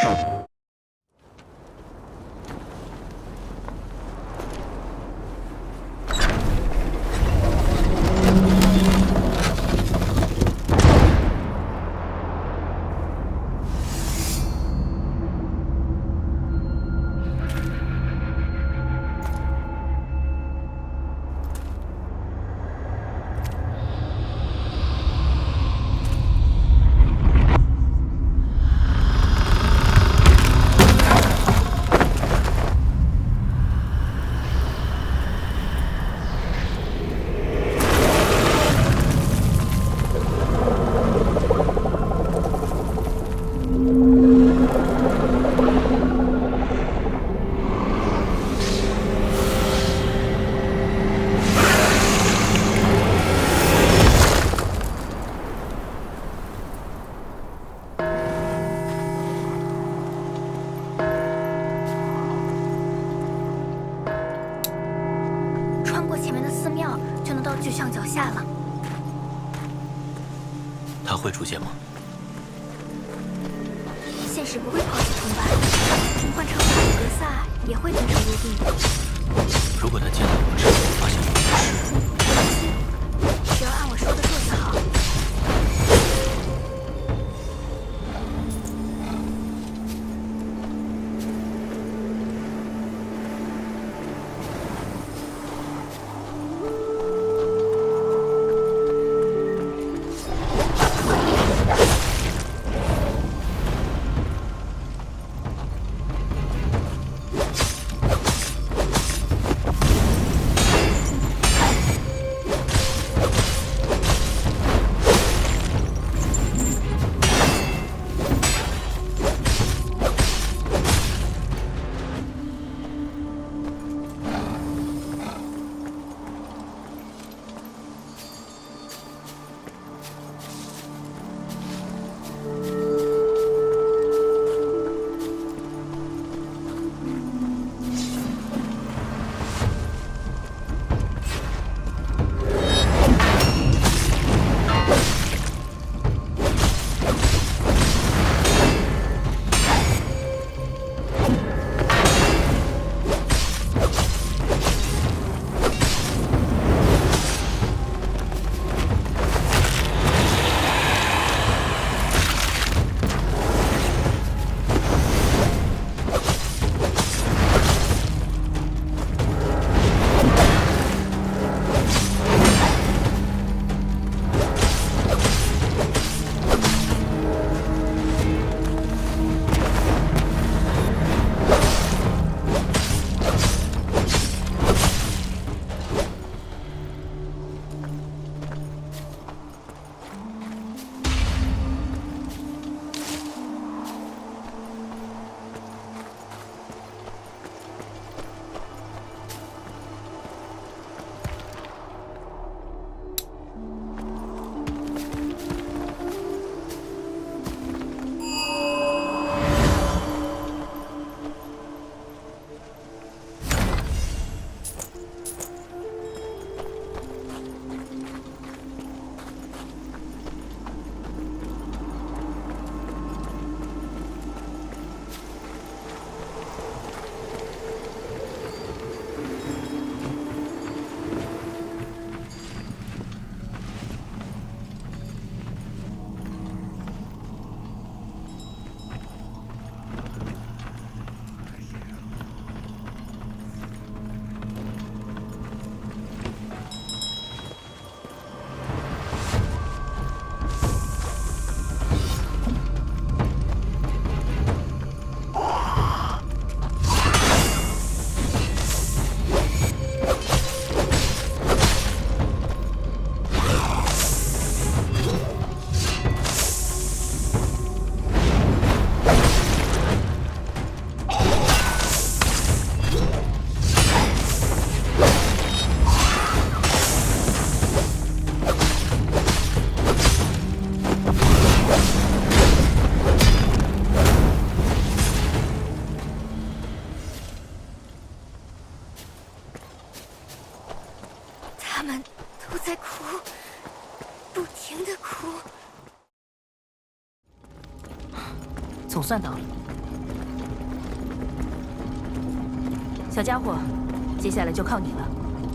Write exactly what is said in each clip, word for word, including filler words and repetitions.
巨象脚下了。 他会出现吗？ 现实不会抛弃同伴，换成法鲁格萨也会遵守约定。 如果他见到我之后发现我不是， 不担心，只要按我说的做就好。 他们都在哭，不停的哭。 总算到了， 小家伙，接下来就靠你了。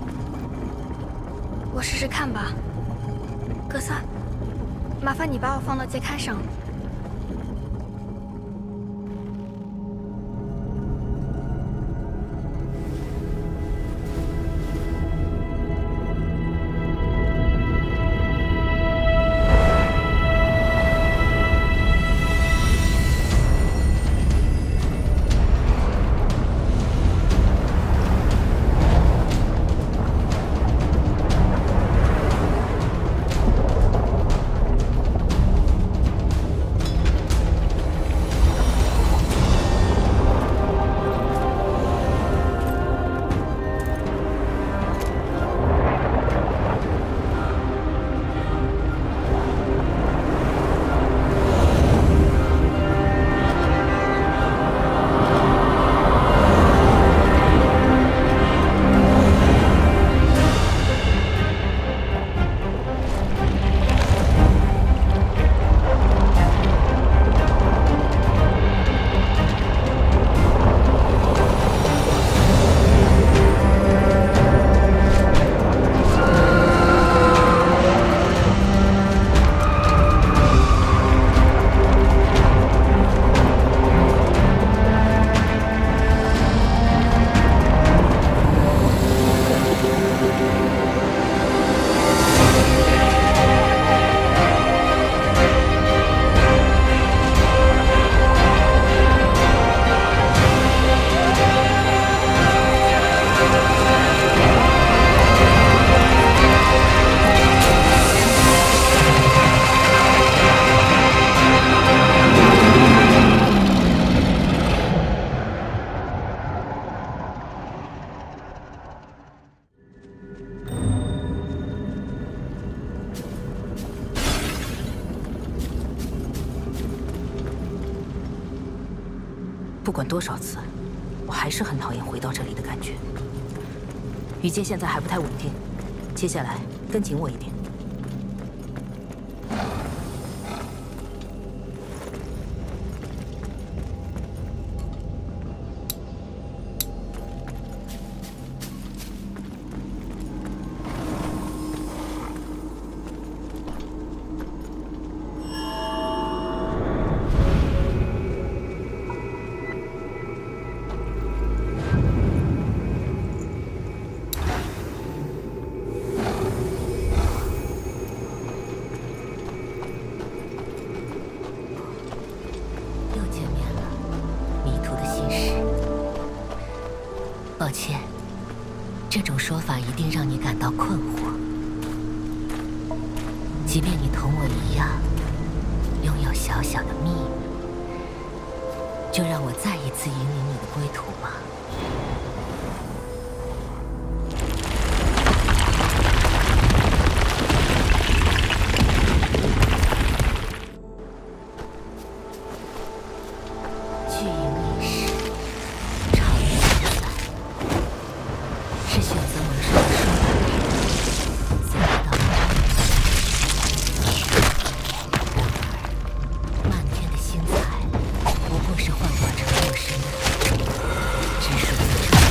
我试试看吧。格萨，麻烦你把我放到接刊上。 不管多少次，我还是很讨厌回到这里的感觉。雨界现在还不太稳定，接下来跟紧我一点。 抱歉，这种说法一定让你感到困惑。即便你同我一样，拥有小小的秘密，就让我再一次引领你的归途吧。巨营历史。 是选择蒙氏的说法，所以到然而，漫天的星彩不过是幻化成肉身的，只属于这。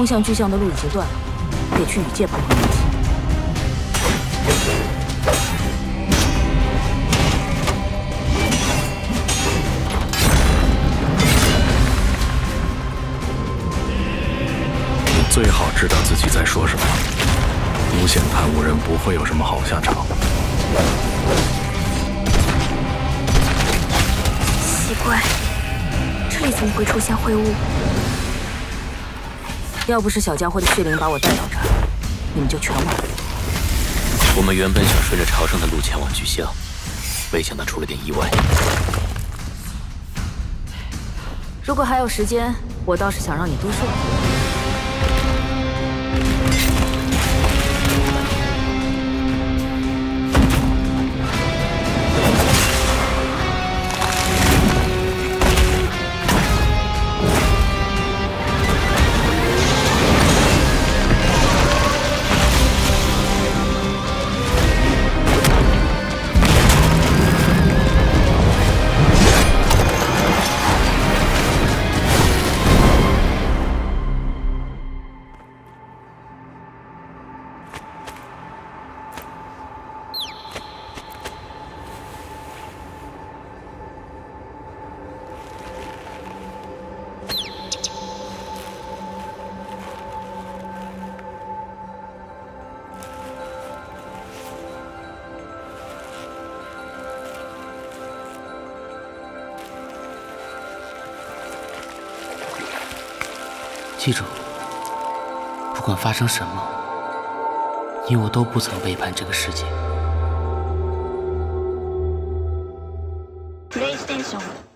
通向巨象的路已经断了，得去雨界碰碰运气。 你最好知道自己在说什么。无限贪污人不会有什么好下场。 奇怪，这里怎么会出现秽物？ 要不是小家伙的血灵把我带到这儿，你们就全完了。 我们原本想顺着朝圣的路前往巨象，没想到出了点意外。 如果还有时间，我倒是想让你多说。 记住，不管发生什么，你我都不曾背叛这个世界。 PlayStation。